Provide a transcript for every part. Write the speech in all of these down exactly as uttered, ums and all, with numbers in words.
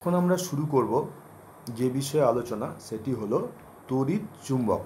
এখন আমরা শুরু করব যে বিষয়ে আলোচনা, সেটি হলো তড়িৎ চুম্বক।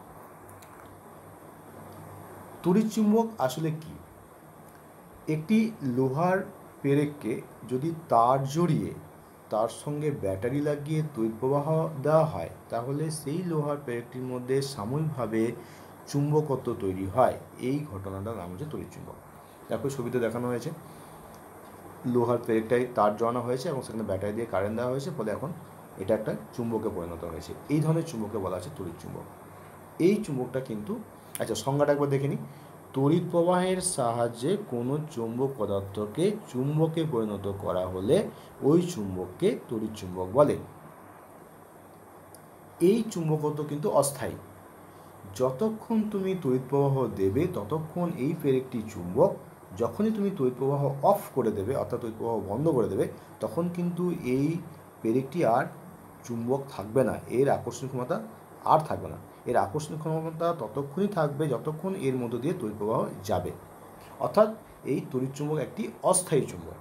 তড়িৎ চুম্বক আসলে কি? একটি লোহার পেরেককে যদি তার জড়িয়ে তার সঙ্গে ব্যাটারি লাগিয়ে তড়িৎ প্রবাহ দেওয়া হয়, তাহলে সেই লোহার পেরেকটির মধ্যে সাময়িকভাবে চুম্বকত্ব তৈরি হয়। এই ঘটনাটার নাম হচ্ছে তড়িৎ চুম্বক। দেখো ছবিতে দেখানো হয়েছে, লোহার পেরেকটাই তার জড়ানো হয়েছে এবং সেখানে ব্যাটারি দিয়ে কারেন্ট দেওয়া হয়েছে, ফলে এখন এটা একটা চুম্বকে পরিণত হয়েছে। এই ধরনের চুম্বককে বলা হচ্ছে তড়িৎ চুম্বক। এই চুম্বকটা কিন্তু, আচ্ছা সংজ্ঞাটা একবার দেখে নিই। তড়িৎ প্রবাহের সাহায্যে কোনো চৌম্বক পদার্থকে চুম্বকে পরিণত করা হলে ওই চুম্বককে তড়িৎ চুম্বক বলে। এই চুম্বকত্ব কিন্তু অস্থায়ী। যতক্ষণ তুমি তড়িৎ প্রবাহ দেবে ততক্ষণ এই পেরেকটি চুম্বক। যখনই তুমি তড়িৎ প্রবাহ অফ করে দেবে, অর্থাৎ তড়িৎ প্রবাহ বন্ধ করে দেবে, তখন কিন্তু এই পেরেকটি আর চুম্বক থাকবে না, এর আকর্ষণ ক্ষমতা আর থাকবে না। এর আকর্ষণ ক্ষমতা ততক্ষণই থাকবে যতক্ষণ এর মধ্য দিয়ে তড়িৎ প্রবাহ যাবে। অর্থাৎ এই তড়িৎ চুম্বক একটি অস্থায়ী চুম্বক।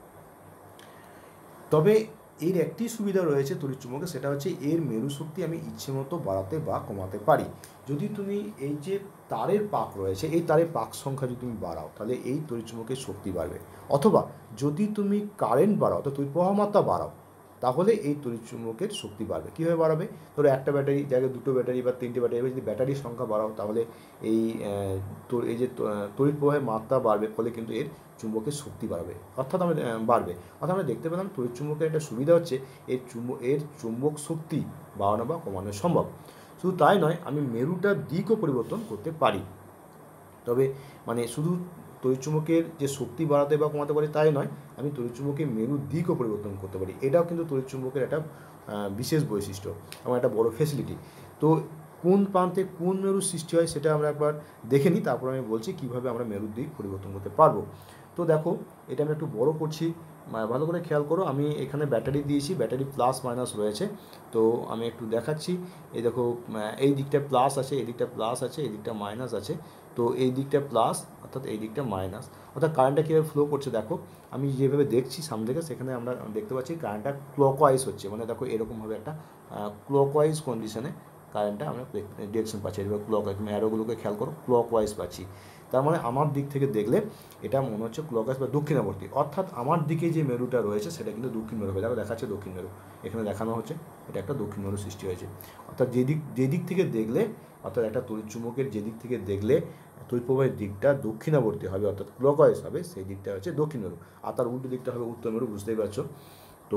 তবে এর একটি সুবিধা রয়েছে তড়িৎ চুম্বকে, সেটা হচ্ছে এর মেরু শক্তি আমি ইচ্ছে মতো বাড়াতে বা কমাতে পারি। যদি তুমি এই যে তারের পাক রয়েছে, এই তারের পাক সংখ্যা যদি তুমি বাড়াও, তাহলে এই তড়িৎ চুম্বকের শক্তি বাড়বে। অথবা যদি তুমি কারেন্ট বাড়াও, অর্থাৎ তড়িৎ প্রবাহ মাত্রা বাড়াও, তাহলে এই তড়িৎ চুম্বকের শক্তি বাড়বে। কীভাবে বাড়াবে? ধরো একটা ব্যাটারি জায়গায় দুটো ব্যাটারি বা তিনটে ব্যাটারি, যদি ব্যাটারির সংখ্যা বাড়াও, তাহলে এই এই যে তড়িৎ প্রবাহের মাত্রা বাড়বে, ফলে কিন্তু এর চুম্বকের শক্তি বাড়বে, অর্থাৎ আমরা বাড়বে। অর্থাৎ আমরা দেখতে পেলাম তড়িৎ চুম্বকের একটা সুবিধা হচ্ছে এর চুম্বক এর চুম্বক শক্তি বাড়ানো বা কমানো সম্ভব। শুধু তাই নয়, আমি মেরুটার দিকও পরিবর্তন করতে পারি। তবে মানে শুধু তড়িৎ চুম্বকের যে শক্তি বাড়াতে বা কমাতে পারি তাই নয়, আমি তড়িৎ চুম্বকের মেরুর দিকও পরিবর্তন করতে পারি। এটাও কিন্তু তড়িৎ চুম্বকের একটা বিশেষ বৈশিষ্ট্য এবং একটা বড় ফ্যাসিলিটি। তো কোন প্রান্তে কোন মেরুর সৃষ্টি হয় সেটা আমরা একবার দেখে নিই, তারপর আমি বলছি কীভাবে আমরা মেরুর দিক পরিবর্তন করতে পারবো। তো দেখো, এটা আমি একটু বড় করছি, ভালো করে খেয়াল করো। আমি এখানে ব্যাটারি দিয়েছি, ব্যাটারি প্লাস মাইনাস রয়েছে। তো আমি একটু দেখাচ্ছি। এই দেখো, এই দিকটা প্লাস আছে, এই দিকটা প্লাস আছে, এই দিকটা মাইনাস আছে। তো এই দিকটা প্লাস, অর্থাৎ এই দিকটা মাইনাস। অর্থাৎ কারেন্টটা কীভাবে ফ্লো করছে দেখো, আমি যেভাবে দেখছি সামনে থেকে, সেখানে আমরা দেখতে পাচ্ছি কারেন্টটা ক্লকওয়াইজ হচ্ছে। মানে দেখো এরকমভাবে একটা ক্লকওয়াইজ কন্ডিশনে কারেন্টটা আমরা ডিরেকশন পাচ্ছি। এবার ক্লকওয়াইজ, তুমি অ্যারোগুলোকে খেয়াল করো, ক্লকওয়াইজ পাচ্ছি। তার মানে আমার দিক থেকে দেখলে এটা মনে হচ্ছে ক্লকওয়াইজ বা দক্ষিণাবর্তী। অর্থাৎ আমার দিকে যে মেরুটা রয়েছে সেটা কিন্তু দক্ষিণ মেরু হবে। দেখো দেখাচ্ছে দক্ষিণ মেরু, এখানে দেখানো হচ্ছে এটা একটা দক্ষিণ মেরু সৃষ্টি হয়েছে। অর্থাৎ যেদিক যেদিক থেকে দেখলে, অর্থাৎ একটা তড়িৎ চুম্বকের যেদিক থেকে দেখলে তড়িৎ প্রবাহের দিকটা দক্ষিণাবর্তী হবে, অর্থাৎ ক্লকওয়াইজ হবে, সেই দিকটা হচ্ছে দক্ষিণ মেরু। আর তার উল্টো দিকটা হবে উত্তর মেরু, বুঝতেই পারছো। তো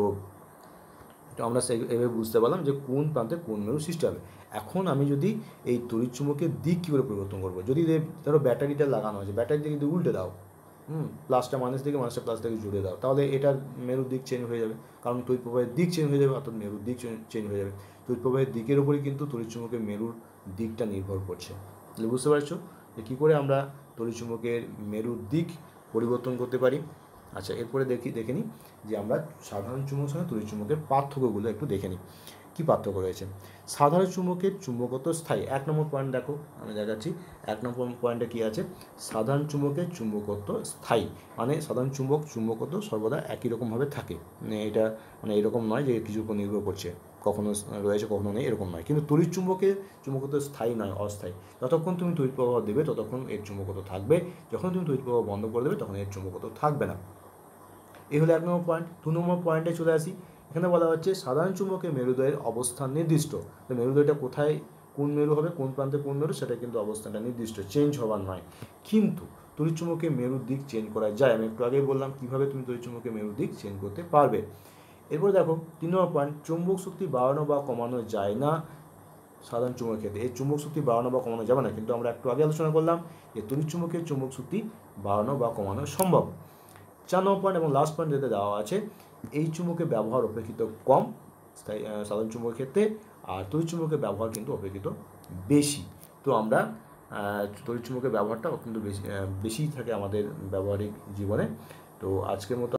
আমরা সেই এভাবে বুঝতে পারলাম যে কোন প্রান্তে কোন মেরু সৃষ্টি হবে। এখন আমি যদি এই তড়িৎ চুম্বকের দিক কী করে পরিবর্তন করবো, যদি ধরো ব্যাটারিটা লাগানো আছে, ব্যাটারিটা কিন্তু উল্টে দাও, হুম প্লাসটা মাইনাস দিকে, মাইনাসটা প্লাস দিকে জুড়ে দাও, তাহলে এটার মেরুর দিক চেঞ্জ হয়ে যাবে। কারণ তড়িৎ প্রবাহের দিক চেঞ্জ হয়ে যাবে, অর্থাৎ মেরুর দিক চেঞ্জ হয়ে যাবে। তড়িৎ প্রবাহের দিকের উপরই কিন্তু তড়িৎ চুম্বকের মেরুর দিকটা নির্ভর করছে। তাহলে বুঝতে পারছো যে কী করে আমরা তড়িৎ চুম্বকের মেরুর দিক পরিবর্তন করতে পারি। আচ্ছা, এরপরে দেখি দেখে নিই যে আমরা সাধারণ চুম্বক সঙ্গে তড়িৎ চুম্বকের পার্থক্যগুলো একটু দেখে নিই। কী পার্থক্য রয়েছে? সাধারণ চুম্বকের চুম্বকত্ব স্থায়ী। এক নম্বর পয়েন্ট দেখো, আমি দেখাচ্ছি। এক নম্বর পয়েন্টে কী আছে? সাধারণ চুম্বকের চুম্বকত্ব স্থায়ী। মানে সাধারণ চুম্বক চুম্বকত্ব সর্বদা একই রকমভাবে থাকে। মানে এটা মানে এরকম নয় যে কিছুর উপর নির্ভর করছে, কখনো রয়েছে কখনো নেই, এরকম নয়। কিন্তু তড়িৎ চুম্বকের চুম্বকত্ব স্থায়ী নয়, অস্থায়ী। যতক্ষণ তুমি তড়িৎ প্রবাহ দেবে ততক্ষণ এর চুম্বকত্ব থাকবে, যখন তুমি তড়িৎ প্রবাহ বন্ধ করে দেবে তখন এর চুম্বকত্ব থাকবে না। এই হলো এক নম্বর পয়েন্ট। দু নম্বর পয়েন্টে চলে আসি। এখানে বলা হচ্ছে সাধারণ চুম্বকের মেরুদ্বয়ের অবস্থান নির্দিষ্ট। তো মেরুদ্বয়টা কোথায় কোন মেরু হবে, কোন প্রান্তে কোন মেরু, সেটা কিন্তু অবস্থানটা নির্দিষ্ট, চেঞ্জ হবার নয়। কিন্তু তড়িৎ চুম্বকের মেরুর দিক চেঞ্জ করা যায়। আমি একটু আগেই বললাম কীভাবে তুমি তড়িৎ চুম্বকের মেরুর দিক চেঞ্জ করতে পারবে। এরপর দেখো তিন নম্বর পয়েন্ট, চুম্বক শক্তি বাড়ানো বা কমানো যায় না সাধারণ চুম্বকের ক্ষেত্রে। এই চুম্বক শক্তি বাড়ানো বা কমানো যাবে না, কিন্তু আমরা একটু আগে আলোচনা করলাম যে তড়িৎ চুম্বকের চুম্বক শক্তি বাড়ানো বা কমানো সম্ভব। চার নম্বর পয়েন্ট এবং লাস্ট পয়েন্ট যেটা দেওয়া আছে, এই চুম্বকের ব্যবহার অপেক্ষিত কম স্থায়ী সাধারণ চুম্বকের ক্ষেত্রে, আর তড়িৎ চুম্বকের ব্যবহার কিন্তু অপেক্ষিত বেশি। তো আমরা তড়িৎ চুম্বকের ব্যবহারটা অত্যন্ত বেশি বেশিই থাকে আমাদের ব্যবহারিক জীবনে। তো আজকের মতো